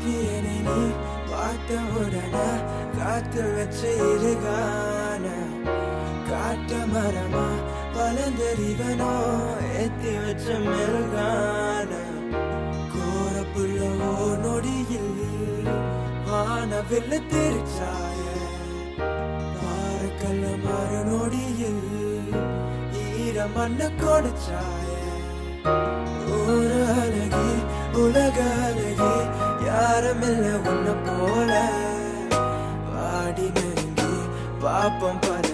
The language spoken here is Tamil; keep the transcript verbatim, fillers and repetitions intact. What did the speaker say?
சூரியனை நீ பார்த்த உடனே காத்து வச்ச இருகான காட்ட மரமா வளர்ந்தறிவனோ ஏத்தி வச்ச மெல்கான கோர புள்ளவோ நொடியில் வானவில்ல திருச்சாய பாரக்கல்ல மறு நொடியில் ஈர மண்ண கொடுச்சாய ஒரு அழகி உலக அழகி யாருமில்ல உன்ன போல வாடி நெருங்கி பாப்பம் பாரு